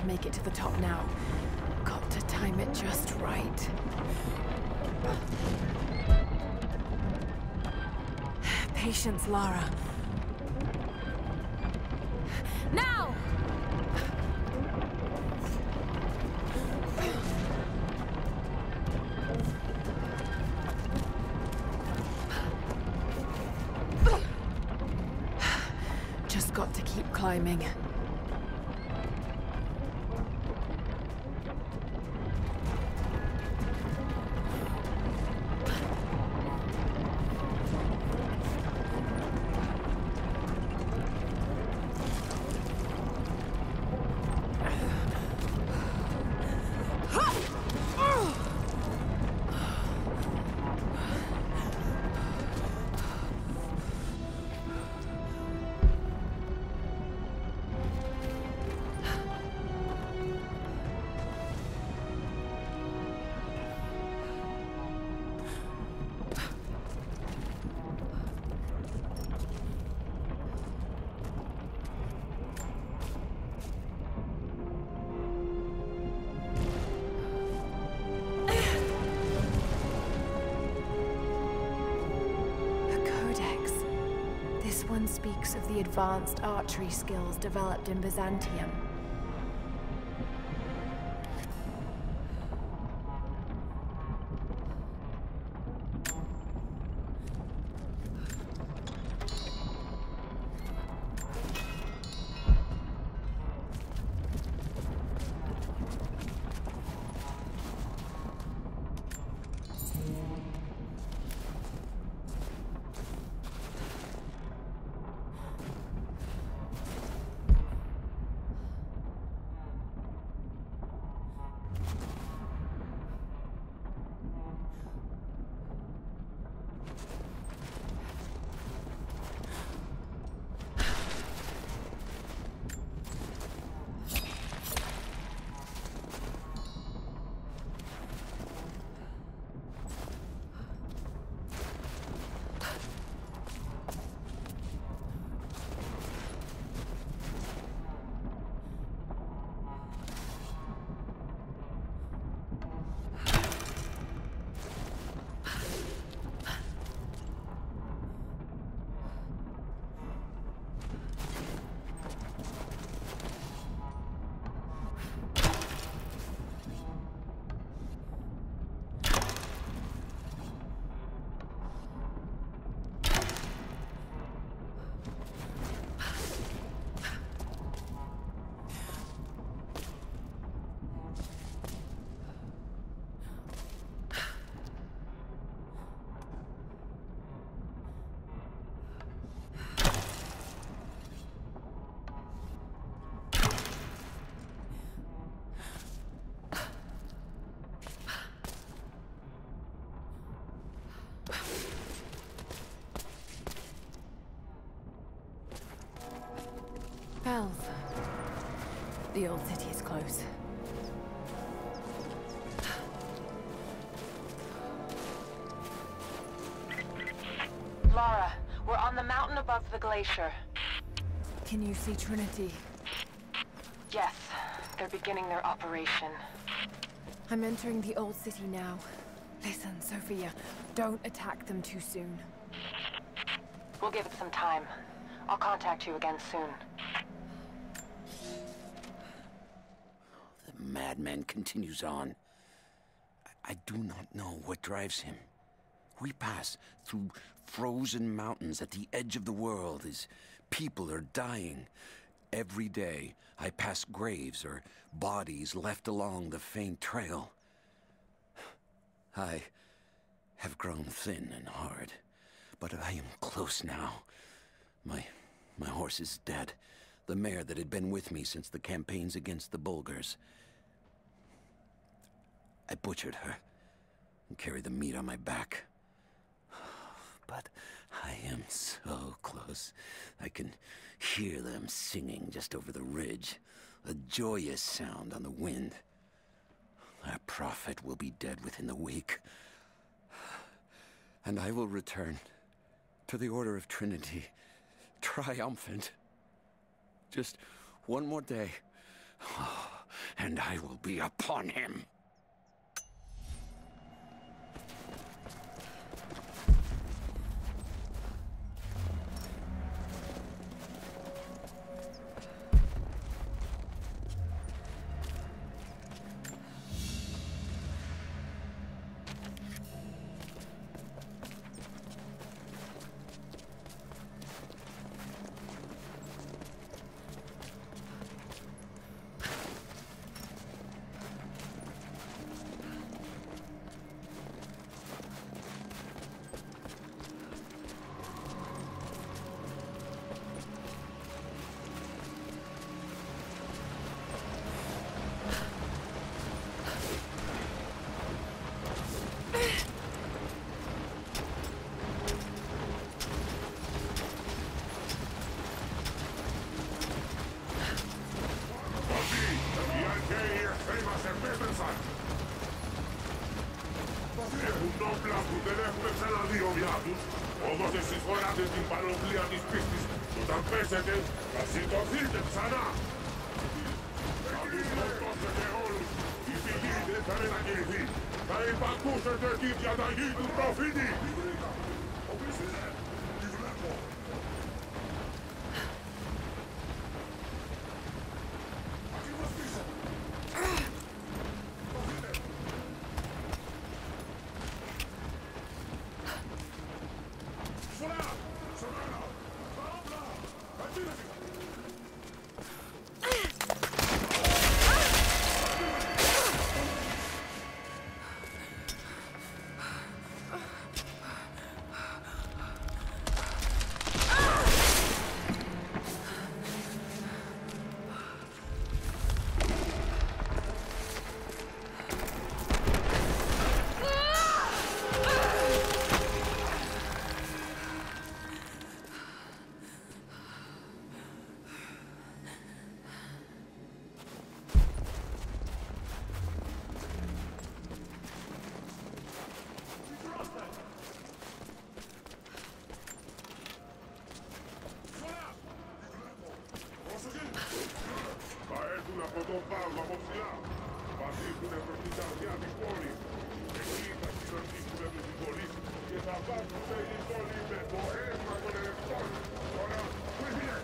make it to the top now. Got to time it just right. Patience, Lara. Now! Just got to keep climbing. One speaks of the advanced archery skills developed in Byzantium. Bells. The old city is close. Lara, we're on the mountain above the glacier. Can you see Trinity? Yes, they're beginning their operation. I'm entering the old city now. Listen, Sophia, don't attack them too soon. We'll give it some time. I'll contact you again soon. The madman continues on. I do not know what drives him. We pass through frozen mountains at the edge of the world as people are dying. Every day, I pass graves or bodies left along the faint trail. I have grown thin and hard, but I am close now. My horse is dead. The mare that had been with me since the campaigns against the Bulgars. I butchered her and carried the meat on my back. But I am so close. I can hear them singing just over the ridge. A joyous sound on the wind. Our prophet will be dead within the week. And I will return to the Order of Trinity, triumphant. Just one more day. and I will be upon him. Όμως εσείς χωράτε την πανοπλία της πίστης. Όταν πέσετε, θα σηκωθείτε ξανά. Θα τους σκοτώσετε όλους. Η πηγή δεν θα μετακινηθεί. Θα υπακούσετε τη διαταγή του προφήτη. Από τον πάγο από ψηλά. Θα δείχουνε προς την καρδιά της πόλης. Εκεί θα κοινωνήσουνε τους συγχωρείς και θα βάζουν σε πόλη με το αίμα των ελευθών. Τώρα, φύγε!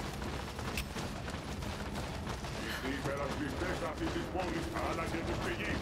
Οι υπερασπιστές αυτής της πόλης αλλά και της πηγής